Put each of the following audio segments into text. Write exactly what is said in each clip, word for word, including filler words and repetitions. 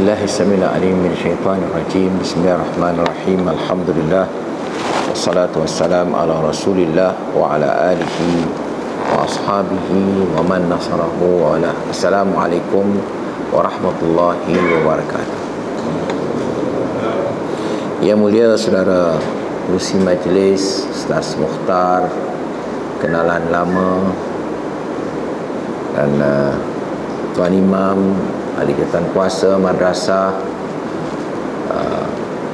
billahi samil alim min syaitanir rajim. Bismillahirrahmanirrahim. Alhamdulillah wassalatu wassalam ala rasulillah wa ala alihi wa ashabihi wa man nasarahu wa ala. Assalamualaikum warahmatullahi wabarakatuh. Yang mulia saudara urusi majlis, Ustaz Mukhtar, kenalan lama, dan uh, Tuan Imam, ahli jawatan kuasa madrasah, uh,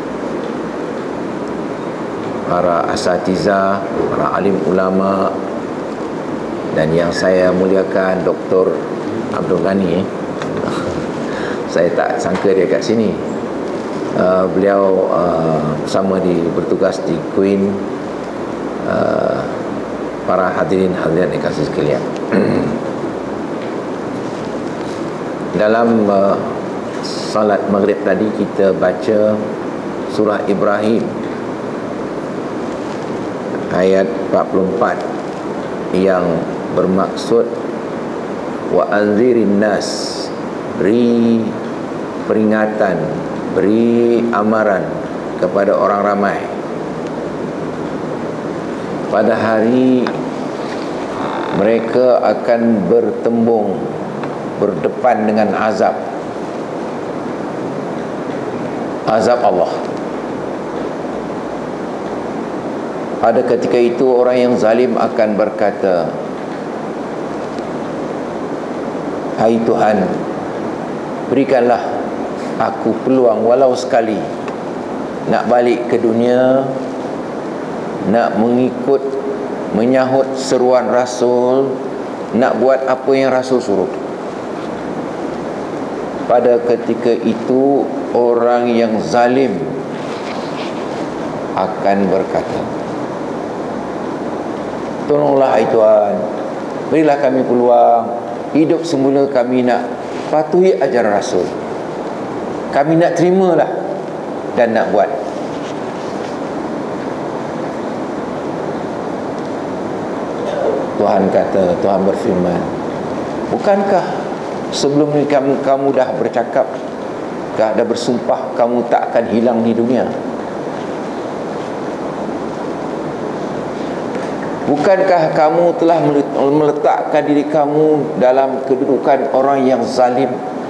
para asatiza, para alim ulama, dan yang saya muliakan Doktor Abdul Ghani. Saya tak sangka dia kat sini. Uh, beliau uh, bersama di bertugas di Queen. Uh, para hadirin hadirat yang kasih sekalian. Dalam uh, salat maghrib tadi kita baca surah Ibrahim ayat empat puluh empat yang bermaksud wa anzirin nas, beri peringatan, beri amaran kepada orang ramai pada hari mereka akan bertembung, berdepan dengan azab azab Allah. Pada ketika itu orang yang zalim akan berkata, hai Tuhan, berikanlah aku peluang walau sekali nak balik ke dunia, nak mengikut, menyahut seruan Rasul, nak buat apa yang Rasul suruh. Pada ketika itu orang yang zalim akan berkata, tolonglah hai Tuhan, berilah kami peluang, hidup semula kami nak patuhi ajaran Rasul, kami nak terimalah dan nak buat. Tuhan kata, Tuhan berfirman, bukankah sebelum ni kamu, kamu dah bercakap, dah bersumpah kamu tak akan hilang di dunia? Bukankah kamu telah meletakkan diri kamu dalam kedudukan orang yang zalim?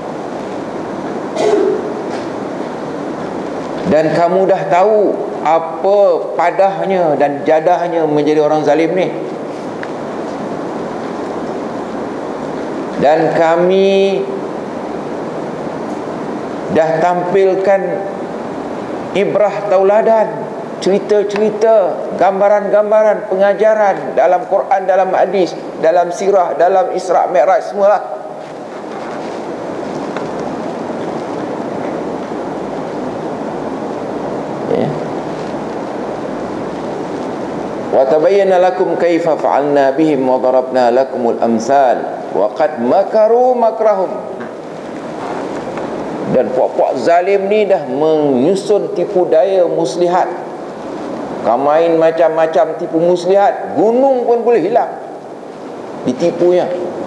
Dan kamu dah tahu apa padahnya dan jadahnya menjadi orang zalim ni. Dan kami dah tampilkan ibrah tauladan, cerita-cerita, gambaran-gambaran, pengajaran dalam Quran, dalam hadis, dalam sirah, dalam Isra' Mi'raj, semualah. Ya. Wa tabayyana lakum kaifa fa'alna bihim wa darabna lakumul amsal wa qad makaru makrahum. Dan puak-puak zalim ni dah menyusun tipu daya muslihat. Kamain macam-macam tipu muslihat, gunung pun boleh hilang ditipunya.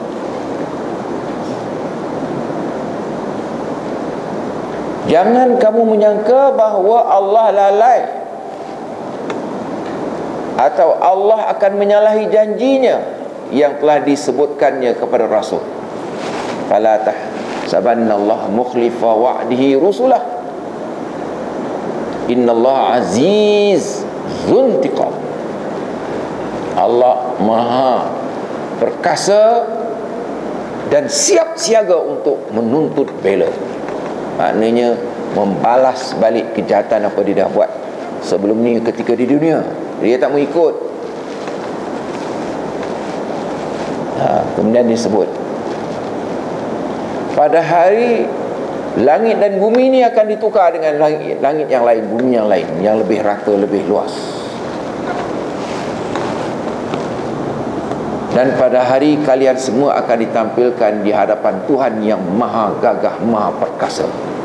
Jangan kamu menyangka bahawa Allah lalai atau Allah akan menyalahi janjinya yang telah disebutkannya kepada Rasul. Fala tahsabannallaha mukhlifa wa'dihi rusulah, innallaha aziz dzuntiqam. Allah maha perkasa dan siap siaga untuk menuntut bela. Maknanya membalas balik kejahatan apa dia dah buat sebelum ni ketika di dunia. Dia tak mau ikut. Ha, kemudian disebut pada hari langit dan bumi ini akan ditukar dengan langit, langit yang lain, bumi yang lain, yang lebih rata, lebih luas. Dan pada hari kalian semua akan ditampilkan di hadapan Tuhan yang maha gagah, maha perkasa.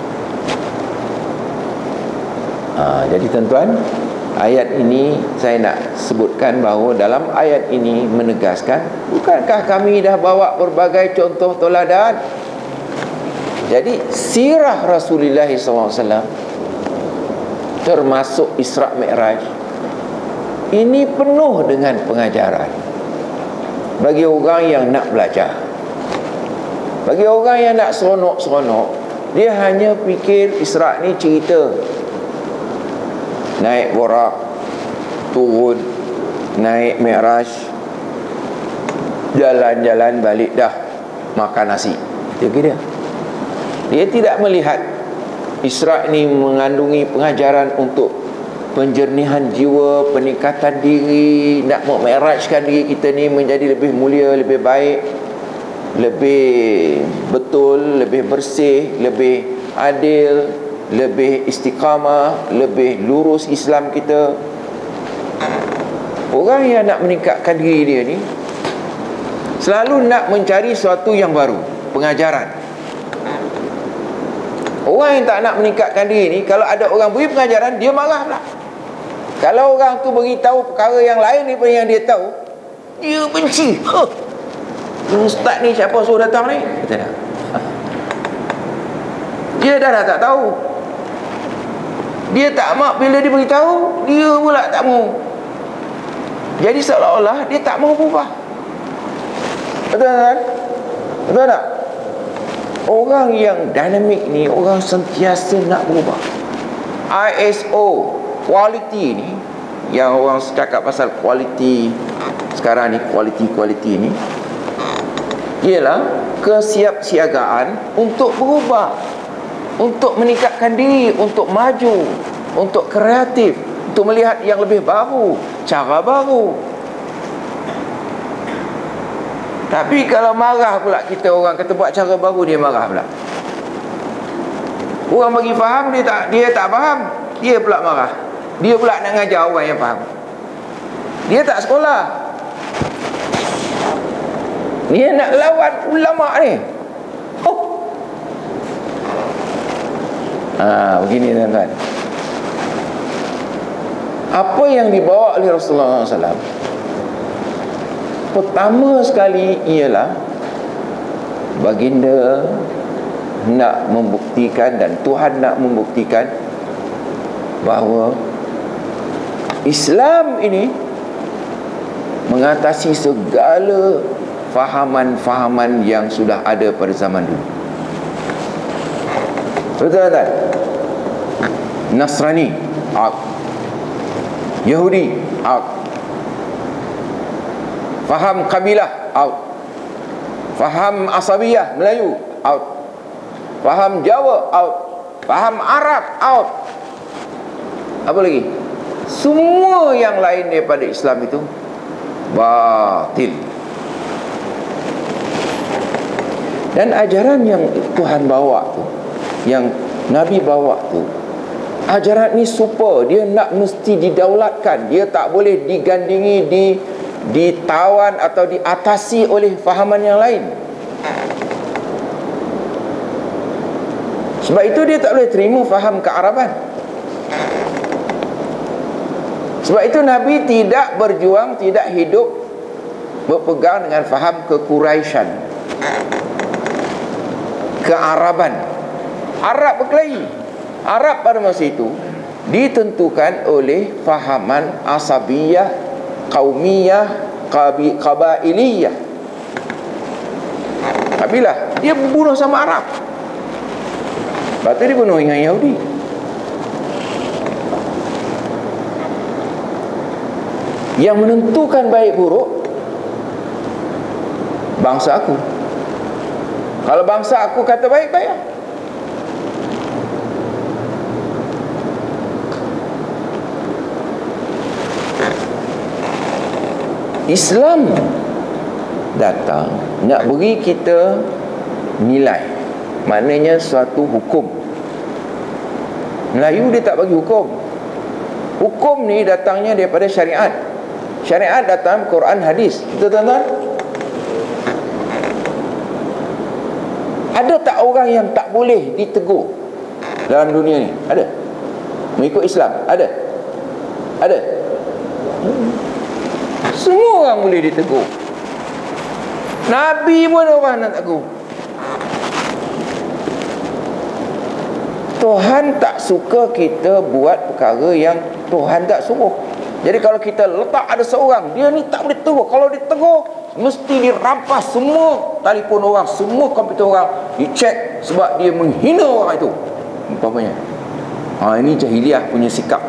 Ha, jadi tuan-tuan, ayat ini saya nak sebutkan bahawa dalam ayat ini menegaskan, bukankah kami dah bawa berbagai contoh teladan Jadi sirah Rasulullah sallallahu alaihi wasallam termasuk Isra' Mi'raj ini penuh dengan pengajaran bagi orang yang nak belajar. Bagi orang yang nak seronok-seronok, dia hanya fikir Isra' ni cerita naik borak, turun, naik Mi'raj, jalan-jalan balik, dah makan nasi. Dia kira dia tidak melihat Isra' ni mengandungi pengajaran untuk penjernihan jiwa, peningkatan diri, nak memi'rajkan diri kita ni menjadi lebih mulia, lebih baik, lebih betul, lebih bersih, lebih adil, lebih istiqamah, lebih lurus Islam kita. Orang yang nak meningkatkan diri dia ni selalu nak mencari sesuatu yang baru, pengajaran. Orang yang tak nak meningkatkan diri ni, kalau ada orang beri pengajaran, dia marah pula. Kalau orang tu beritahu perkara yang lain daripada yang dia tahu, dia benci. Huh. Ustaz ni siapa suruh datang ni? Kata dah. Dia dah, dah tak tahu. Dia tak mak bila dia beritahu, dia pula tak mau. Jadi seolah-olah dia tak mau berubah. Betul kan? Betul tak? Orang yang dinamik ni, orang sentiasa nak berubah. I S O quality ni, yang orang cakap pasal quality sekarang ni, quality-quality ni, ialah kesiapsiagaan untuk berubah, untuk meningkatkan diri, untuk maju, untuk kreatif, untuk melihat yang lebih baru, cara baru. Tapi kalau marah pula kita, orang kata buat cara baru, dia marah pula. Orang bagi faham, dia tak dia tak faham, dia pula marah. Dia pula nak ngajar orang yang faham. Dia tak sekolah, dia nak lawan ulama ni. Oh. Ah, begini tuan-tuan. Apa yang dibawa oleh Rasulullah sallallahu alaihi wasallam pertama sekali ialah baginda nak membuktikan, dan Tuhan nak membuktikan bahawa Islam ini mengatasi segala fahaman-fahaman yang sudah ada pada zaman dulu. Betul tak? Nasrani out, Yahudi out, faham kabilah out, faham asabiyah Melayu out, faham Jawa out, faham Arab out. Apa lagi? Semua yang lain daripada Islam itu batil. Dan ajaran yang Tuhan bawa tu, yang Nabi bawa tu, ajaran ni super. Dia nak mesti didaulatkan. Dia tak boleh digandingi, di ditawan atau diatasi oleh fahaman yang lain. Sebab itu dia tak boleh terima faham kearaban. Sebab itu Nabi tidak berjuang, tidak hidup berpegang dengan faham kekuraisyan, kearaban. Arab berkelahi. Arab pada masa itu ditentukan oleh fahaman asabiyah, qaumiyah, qabi, qabailiyah. Kabilah. Dia bunuh sama Arab. Lepas tu dia bunuh dengan Yahudi. Yang menentukan baik buruk bangsa aku. Kalau bangsa aku kata baik, baik lah. Islam datang nak beri kita nilai, maknanya suatu hukum. Melayu dia tak bagi hukum. Hukum ni datangnya daripada syariat. Syariat datang Quran, hadis. Betul tuan-tuan? Ada tak orang yang tak boleh ditegur dalam dunia ni? Ada? Mengikut Islam? Ada? Ada? Semua orang boleh ditegur. Nabi pun orang nak tegur. Tuhan tak suka kita buat perkara yang Tuhan tak suruh. Jadi kalau kita letak ada seorang, dia ni tak boleh tegur. Kalau dia tegur, mesti dirampas semua telefon orang, semua komputer orang, dicek sebab dia menghina orang itu, umpamanya. Ha, ini jahiliah punya sikap.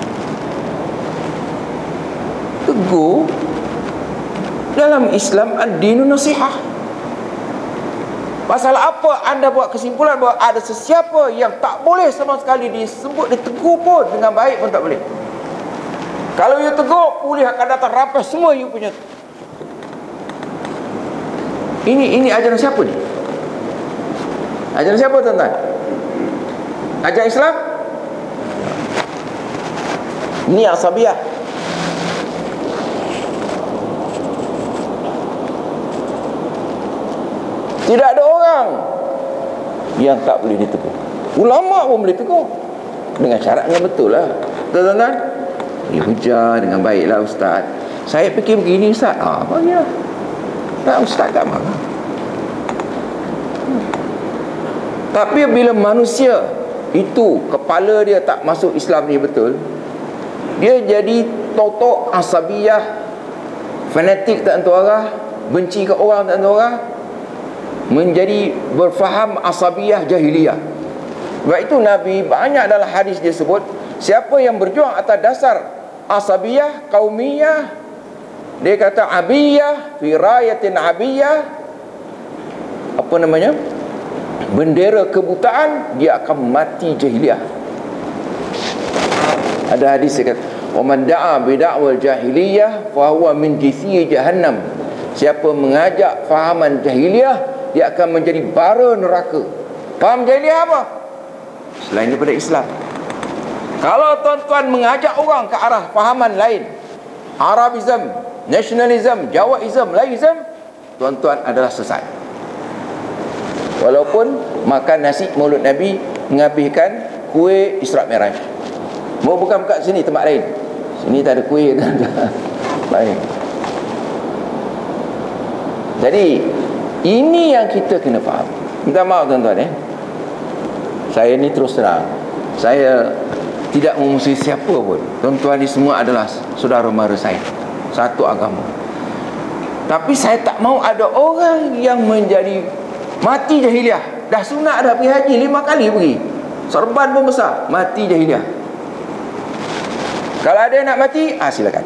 Tegur dalam Islam ad-dinu nasihah. Pasal apa anda buat kesimpulan bahawa ada sesiapa yang tak boleh sama sekali disebut, ditegur pun dengan baik pun tak boleh? Kalau you tegur, polis akan datang rampas semua you punya. Ini ini ajaran siapa ni? Ajaran siapa tuan-tuan? Ajaran Islam? Ini asabiah. Tidak ada orang yang tak boleh ditegur. Ulama pun boleh tegur dengan syarat yang betul lah, tuan-tuan. Ya, hujah dengan baiklah ustaz. Saya fikir begini ustaz. Ah, bagilah. Tak, ustaz tak marah. Tapi bila manusia itu kepala dia tak masuk Islam ni betul, dia jadi totok asabiyah, fanatik tak tentu arah, benci ke orang tak tentu arah, menjadi berfaham asabiyah jahiliyah. Sebab itu Nabi banyak dalam hadis dia sebut, siapa yang berjuang atas dasar asabiyah, kaumiyah, dia kata abiyah, fi rayatin abiyah, apa namanya, bendera kebutaan, dia akan mati jahiliyah. Ada hadis dia kata, wa man da'a bi da'wal jahiliyah fa huwa min jisi jahannam. Siapa mengajak fahaman jahiliyah, dia akan menjadi bara neraka. Faham jahiliyah apa? Selain daripada Islam. Kalau tuan-tuan mengajak orang ke arah fahaman lain, Arabism, nationalism, Jawaism, Laism, tuan-tuan adalah sesat. Walaupun makan nasi Maulud Nabi, menghabiskan kuih Isra' Miraj. Mau bukan kat sini, tempat lain. Sini tak ada kuih, tak ada lain. Jadi ini yang kita kena faham. Minta maaf tuan-tuan eh. Saya ni terus terang, saya tidak memusuhi siapa pun. Tuan-tuan ni semua adalah saudara mara saya, satu agama. Tapi saya tak mau ada orang yang menjadi mati jahiliah. Dah sunat dah pergi haji lima kali pergi, serban pun besar, mati jahiliah. Kalau ada yang nak mati, ah silakan.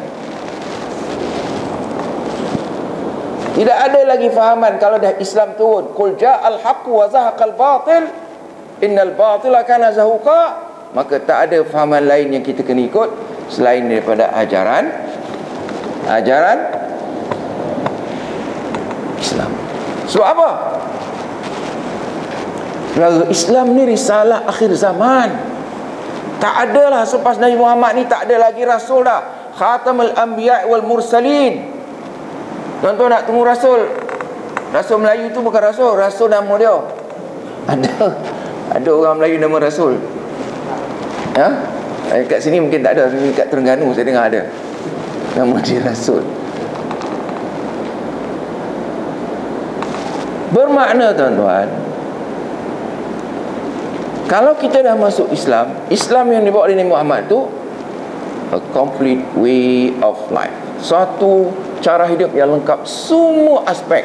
Tidak ada lagi fahaman kalau dah Islam turun, qul ja'al haqqu wa zahaqal batil innal batila kana zahuqa, maka tak ada fahaman lain yang kita kena ikut selain daripada ajaran ajaran Islam. Sebab apa? Kerana Islam ni risalah akhir zaman. Tak adalah selepas Nabi Muhammad ni tak ada lagi rasul dah. Khatamul anbiya' wal mursalin. Tuan-tuan nak temu rasul, rasul Melayu tu bukan rasul, rasul nama dia. Ada ada orang Melayu nama rasul. Ha? Kat sini mungkin tak ada, kat Terengganu saya dengar ada. Nama dia rasul. Bermakna tuan-tuan, kalau kita dah masuk Islam, Islam yang dibawa oleh Nabi Muhammad tu a complete way of life. Suatu cara hidup yang lengkap semua aspek.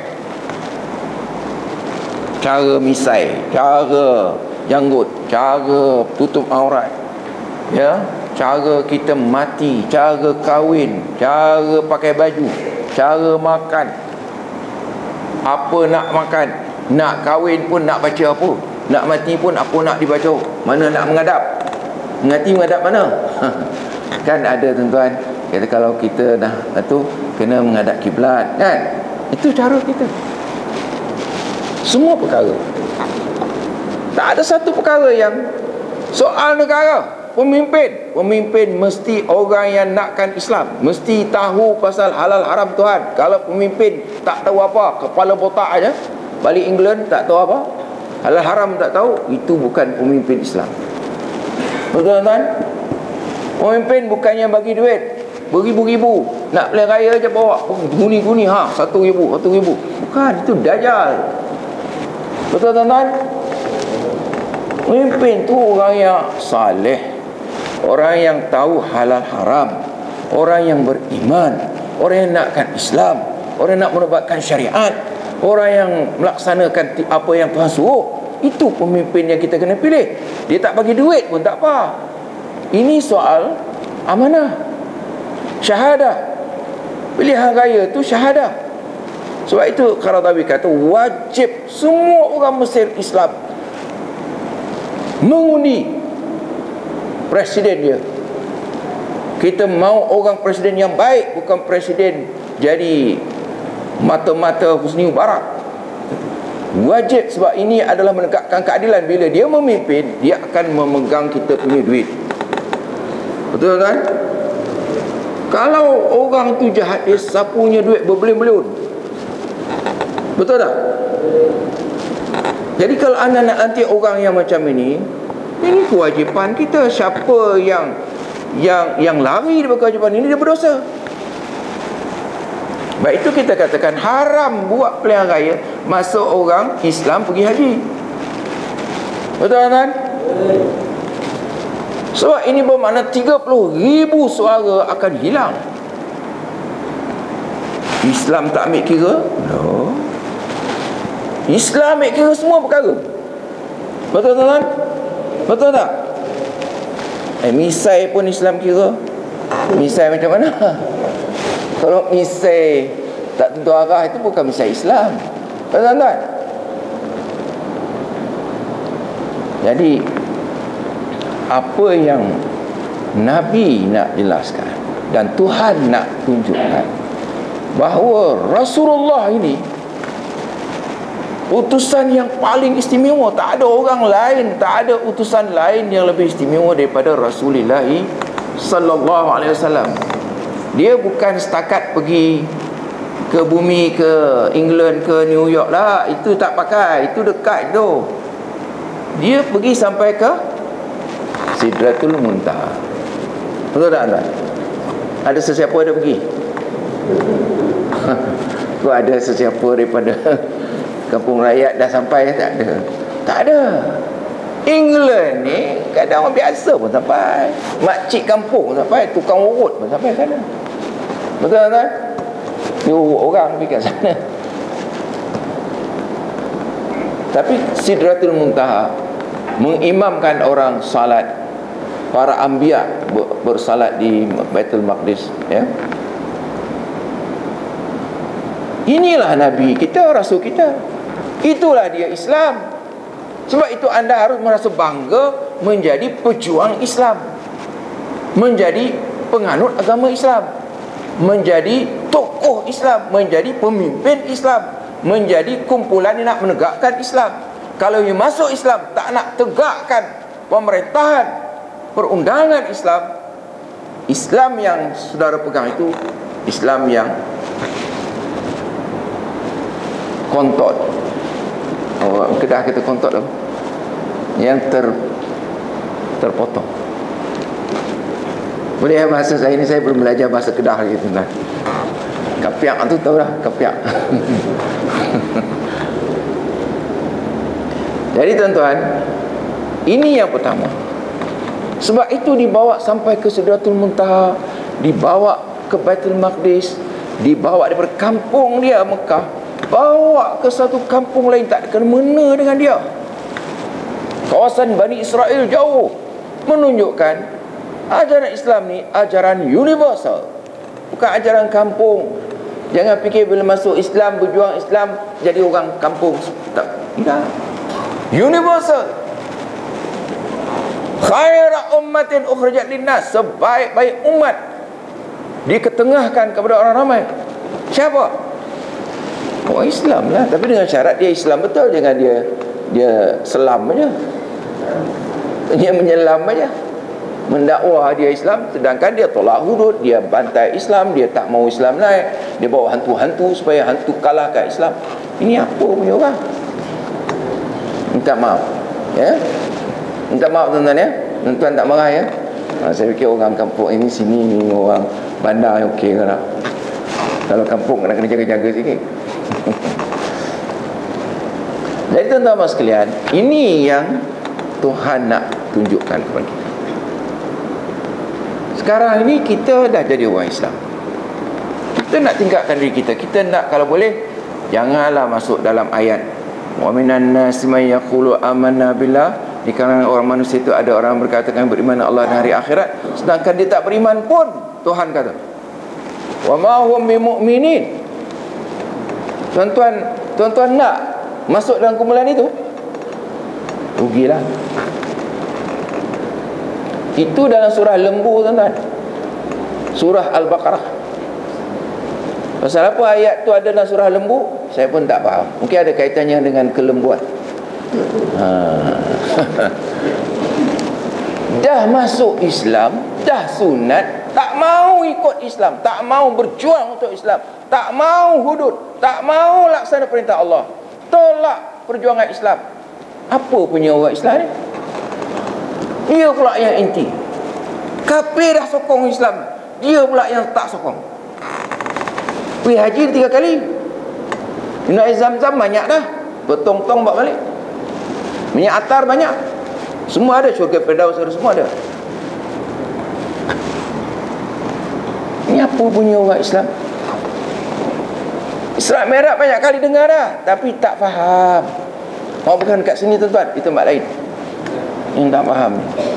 Cara misai, cara janggut, cara tutup aurat, ya, cara kita mati, cara kahwin, cara pakai baju, cara makan, apa nak makan, nak kahwin pun nak baca apa, nak mati pun apa nak dibaca, mana nak menghadap, mengati menghadap mana. Kan ada tuan-tuan kata kalau kita dah tu kena menghadap kiblat, kan? Itu cara kita. Semua perkara. Tak ada satu perkara yang soal negara, pemimpin, pemimpin mesti orang yang nakkan Islam, mesti tahu pasal halal haram Tuhan. Kalau pemimpin tak tahu apa, kepala botak aja, balik England tak tahu apa, halal haram tak tahu, itu bukan pemimpin Islam. Betul tuan? Pemimpin bukannya bagi duit beribu-ribu, nak pilihan raya je bawa guni-guni, ha, satu ribu, satu ribu. Bukan, itu dajjal. Betul tuan-tuan? Pemimpin tu orang yang saleh, orang yang tahu halal haram, orang yang beriman, orang yang nakkan Islam, orang yang nak menegakkan syariat, orang yang melaksanakan apa yang Tuhan suruh. Itu pemimpin yang kita kena pilih. Dia tak bagi duit pun tak apa. Ini soal amanah, syahadah. Pilihan raya tu syahadah. Sebab itu Qaradawi kata wajib semua orang Mesir Islam mengundi presiden dia. Kita mau orang presiden yang baik, bukan presiden jadi mata-mata Husni Mubarak. Wajib, sebab ini adalah menegakkan keadilan. Bila dia memimpin, dia akan memegang kita punya duit. Betul kan? Kalau orang tu jahat, dia sapunya duit berbelion-belion. Betul tak? Jadi kalau anda nak lantik orang yang macam ini, ini kewajipan kita. Siapa yang yang yang lari daripada kewajipan ini, dia berdosa. Baik, itu kita katakan haram buat pilihan raya masa orang Islam pergi haji. Betul kan? Sebab ini bermakna tiga puluh ribu suara akan hilang. Islam tak ambil kira? No. Islam ambil kira semua perkara. Betul tak? Betul tak? Eh, misai pun Islam kira. Misai macam mana? Kalau misai tak tentu arah, itu bukan misai Islam. Betul tak? Jadi apa yang Nabi nak jelaskan dan Tuhan nak tunjukkan, bahawa Rasulullah ini utusan yang paling istimewa. Tak ada orang lain, tak ada utusan lain yang lebih istimewa daripada Rasulullah sallallahu alaihi wasallam. Dia bukan setakat pergi ke bumi, ke England, ke New York lah. Itu tak pakai, itu dekat tu. Dia pergi sampai ke Sidratul Muntaha. Betul tak anda? Ada sesiapa ada pergi? Kau ada sesiapa daripada kampung rakyat dah sampai? Tak ada. Tak ada. England ni kadang orang biasa pun sampai, makcik kampung pun sampai, tukang urut pun sampai sana. Betul tak? Dia urut orang pergi kat sana. Tapi Sidratul Muntaha mengimamkan orang salat, para anbiya bersalat di Baitul Maqdis, ya. Inilah Nabi kita, Rasul kita. Itulah dia Islam. Sebab itu anda harus merasa bangga menjadi pejuang Islam, menjadi penganut agama Islam, menjadi tokoh Islam, menjadi pemimpin Islam, menjadi kumpulan yang nak menegakkan Islam. Kalau you masuk Islam tak nak tegakkan pemerintahan, perundangan Islam, Islam yang saudara pegang itu Islam yang kontot. Oh, Kedah kita kontot tu, yang ter terpotong. Boleh ya bahasa saya ini, saya belum belajar bahasa Kedah lagi tuan. Kapiak tu tahu dah, kapiak. Jadi tuan-tuan, ini yang pertama. Sebab itu dibawa sampai ke Sidratul Muntaha, dibawa ke Baitul Maqdis, dibawa daripada kampung dia Mekah, bawa ke satu kampung lain, tak ada kena-mena dengan dia. Kawasan Bani Israel jauh, menunjukkan ajaran Islam ni ajaran universal, bukan ajaran kampung. Jangan fikir bila masuk Islam, berjuang Islam, jadi orang kampung. Tak, tidak. Universal. Khaira ummatin ukhrijat linnas, sebaik-baik umat diketengahkan kepada orang ramai. Siapa? Orang Islam lah. Tapi dengan syarat dia Islam betul. Jangan dia dia selam aja, dia menyelam aja, mendakwah dia Islam, sedangkan dia tolak hudud, dia bantai Islam, dia tak mau Islam naik, dia bawa hantu-hantu supaya hantu kalahkan Islam. Ini apa punya orang? Minta maaf, ya. Minta maaf tuan-tuan, ya. Tuan-tuan tak marah, ya. Ha, saya fikir orang kampung ini sini ni orang bandar yang okey kan. Kalau kampung kena kena jaga-jaga sikit. Jadi tuan-tuan sekalian, ini yang Tuhan nak tunjukkan kepada kita. Sekarang ini kita dah jadi orang Islam. Kita nak tingkatkan diri kita. Kita nak, kalau boleh, janganlah masuk dalam ayat wa minan nasi may yaqulu amanna billah. Di kalangan orang manusia itu ada orang berkatakan beriman Allah dan hari akhirat, sedangkan dia tak beriman pun. Tuhan kata wa ma hum bimu'minin. Tuan-tuan, tuan-tuan nak masuk dalam kumpulan itu? Rugilah. Itu dalam surah Lembu, tuan-tuan. Surah Al-Baqarah. Pasal apa ayat tu ada dalam surah Lembu? Saya pun tak faham. Mungkin ada kaitannya dengan kelembuan. Ha. Dah masuk Islam, dah sunat, tak mau ikut Islam, tak mau berjuang untuk Islam, tak mau hudud, tak mau laksana perintah Allah, tolak perjuangan Islam. Apa punya orang Islam ni? Dia pula yang anti. Kafir dah sokong Islam, dia pula yang tak sokong. Pergi haji tiga kali, minum air Zam-Zam banyak dah, bertong-tong bawa balik. Minyak atar banyak, semua ada. Syurga Firdaus semua ada. Ini apa punya orang Islam? Isra Mi'raj banyak kali dengar dah, tapi tak faham. Oh, bukan kat sini tuan-tuan, itu tempat lain yang tak faham.